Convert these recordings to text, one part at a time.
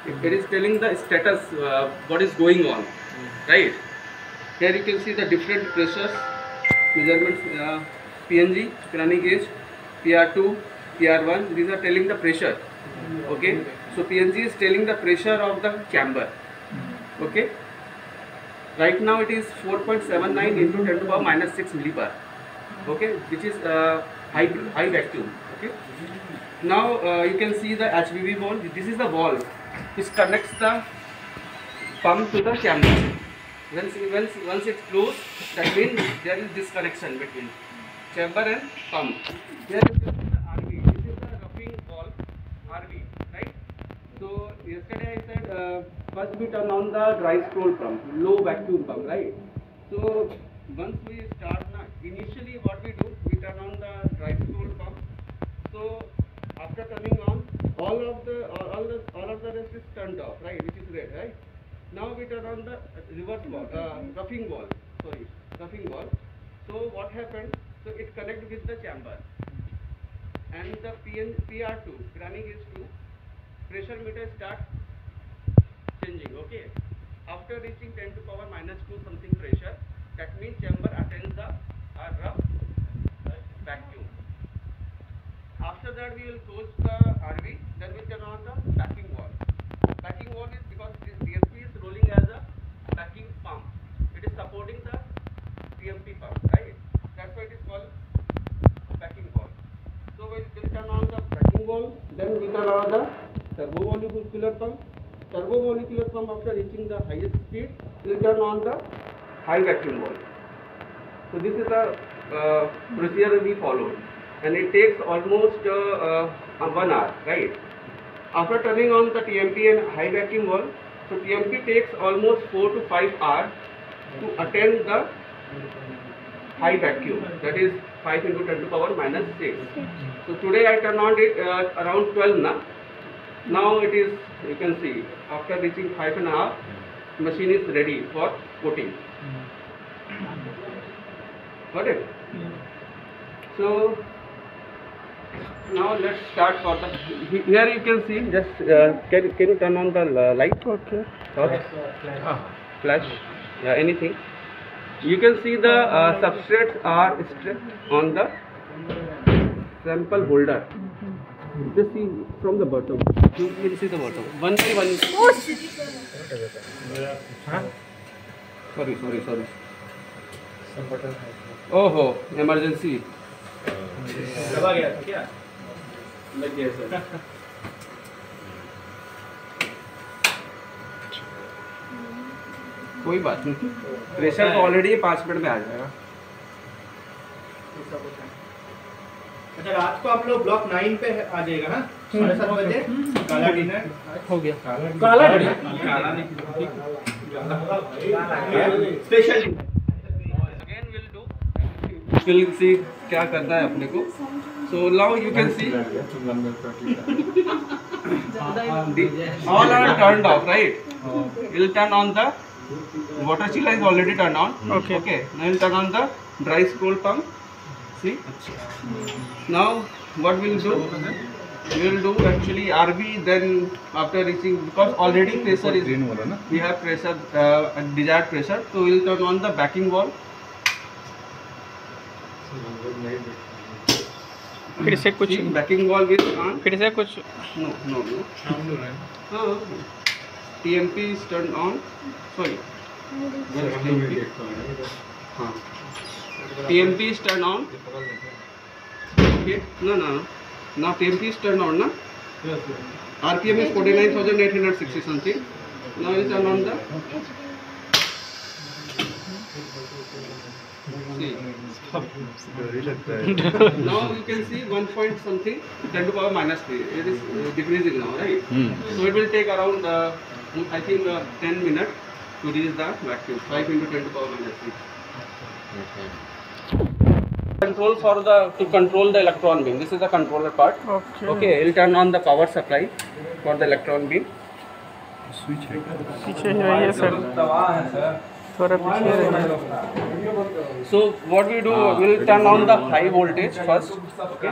It is telling the status, what is going on, right? Here you can see the different pressures, measurements, PNG, Pirani gauge, PR2, PR1. These are telling the pressure. Okay. So PNG is telling the pressure of the chamber. Okay. Right now it is 4.79 into 10 to the power minus 6 millibar. Okay, which is high vacuum. Okay. Now you can see the HVV valve. This is the valve which connects the pump to the chamber. Once it's closed, that means there is disconnection between chamber and pump. Here you can see the RV. This is the roughing valve, RV, right? So yesterday I said first we turn on the dry scroll pump, low vacuum pump, right? So once we start now, initially what we do, we turn on the dry scroll pump. So after turning on, all of the rest is turned off, right? Which is red, right? Now we turn on the reverse valve, roughing valve. So what happened? So it connects with the chamber, and the PR2, running is 2. Pressure meter starts changing. Okay. After reaching 10 to power minus 2 something pressure, that means chamber attains the rough vacuum. After that we will close the RV, then we turn on the backing valve. Backing valve is because this DSP is rolling as a backing pump. It is supporting the TMP pump, right? That's why it is called backing valve. So we will turn on the backing valve, then we turn on the turbovollicular pump. Turbovollicular pump, after reaching the highest speed, we will turn on the high vacuum valve. So this is the procedure we followed, and it takes almost 1 hour, right? After turning on the TMP and high vacuum valve, so TMP takes almost 4 to 5 hours to attain the high vacuum, that is 5 into 10 to the power minus 6. So today I turned on it around 12 now. Now it is, you can see, after reaching 5.5, machine is ready for coating. Got it? So now let's start for the. Here you can see. Just can you turn on the light? Okay. Flash. Yeah, anything. You can see the substrates are stripped on the sample holder. Just see from the bottom. You can see the bottom. One by one. Sorry. Oh, emergency. दबा गया था क्या? लग गया sir. कोई बात नहीं. Pressure तो ऑलरेडी 5 मिनट में आ जाएगा. अच्छा, रात को आप लोग ब्लॉक 9 पे आ जाएगा ना, 7:30 बजे. काला डिनर हो गया. काला स्पेशल विल सी क्या करना है अपने को. So now you can see all are turned off, right? We'll turn on the water chiller is already turned on. Okay. Now we'll turn on the dry scroll pump. See. Now what we'll do? We'll do actually RV. Then after reaching, because already pressure is we have pressure desired pressure, so we'll turn on the backing valve. फिर से कुछ banking valve is on. फिर से कुछ no हाँ. TMP is turned on. Sorry. हाँ. TMP is turned on. Okay. No. Now TMP is turned on, na? RPM is 49,860 something. Now we'll turn on the. See. Now you can see 1 point something 10 to the power minus 3. It is decreasing now, right? So it will take around I think 10 minutes to reach the vacuum. 5 into 10 to the power minus 6. Control for to control the electron beam. This is the controller part. Okay. It will turn on the power supply for the electron beam. पीछे है ये sir. थोड़ा पीछे रहिए। So what we do, we'll turn on the high voltage first. Okay.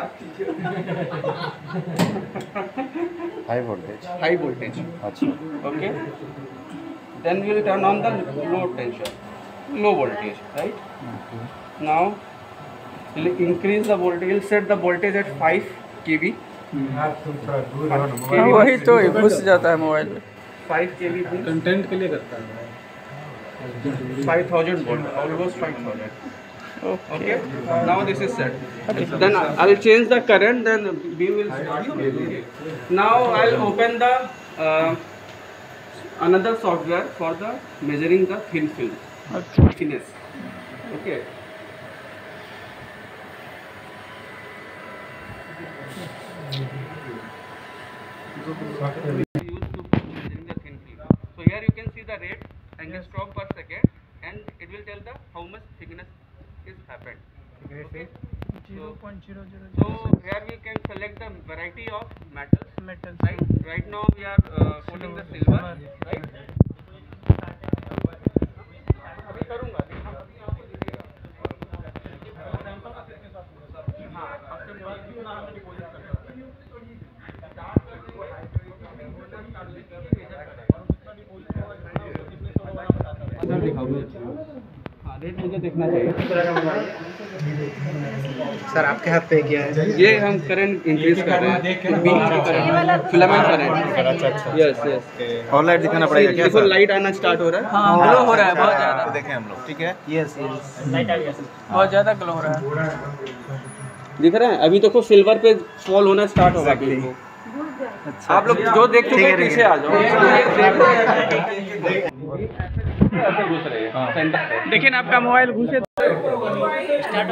High voltage. High voltage. अच्छा। Okay. Then we'll turn on the low tension, low voltage, right? Now we'll increase the voltage. We'll set the voltage at 5 kV. वही तो घुस जाता है mobile में। 5 kV content के लिए करता है 5000 volt, almost 5000. Okay Okay. Now this is set. Then I will change the current. Then beam will start. Now I'll open the another software for the measuring the thin film. Okay Thickness. Okay. Used to measuring the thin film. So here you can see the rate angstrom per second, and it will tell the how much thickness is happened. Okay. So here we can select the variety of metals. Right now we are putting the silver. Right. अभी करूँगा. हाँ, rate मुझे देखना चाहिए। Sir आपके हाथ पे क्या है ये हम करंट इंक्रीज कर रहे हैं, बीम का करंट, फिलामेंट करंट। अच्छा। Yes yes. और लाइट दिखाना पड़ेगा क्या देखो सर? लाइट आना स्टार्ट हो रहा है। हाँ ग्लो हो रहा है बहुत ज़्यादा, देखें हम लोग, ठीक है। यस यस लाइट आ गया बहुत ज़्यादा ग्लो हो रहा है। दिख रहा है? अभी देखो सिल्वर पे फॉल होना स्टार्ट होगा बीम को। आप लोग जो देख चुके हैं पीछे आ जाओ। ऐसे घुस रहे हैं सेंटर पे। देखिए ना आपका मोबाइल घुसे स्टार्ट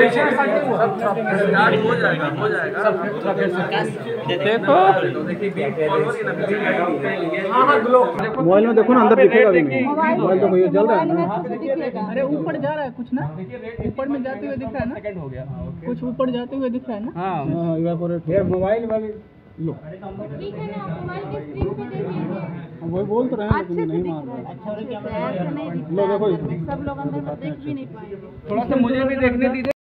हो जाएगा, हो जाएगा। देखो देखिए बीम फॉल हो रही है ना। मोबाइल में देखो ना अंदर दिखेगा भी नहीं मोबाइल तो ये जल रहा है ना अरे ऊपर जा रहा है कुछ ना, ऊपर में जाते हुए दिख रहा है ना, सेकंड हो गया। कुछ ऊपर जाते हुए दिख रहा है ना। हाँ इवेपोरेट ये मोबाइल वाली लो ठीक है ना, मोबाइल के स्क्रीन पे देखिए, वही बोल तो रहे हैं अच्छे लेकिन से नहीं दिख मार रहा रहे है, अच्छे से ऐसा नहीं दिख लो रहा देखो है, सब लोग अंदर में देख भी नहीं पाएंगे। थोड़ा सा मुझे भी देखने दीजिए।